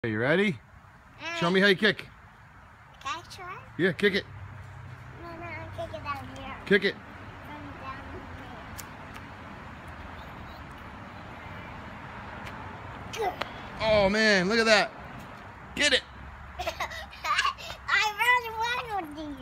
You ready? Show me how you kick. Can I try? Yeah, kick it. No, I'll kick it down here. Kick it. From down here. Oh man, look at that. Get it. I really want one of these.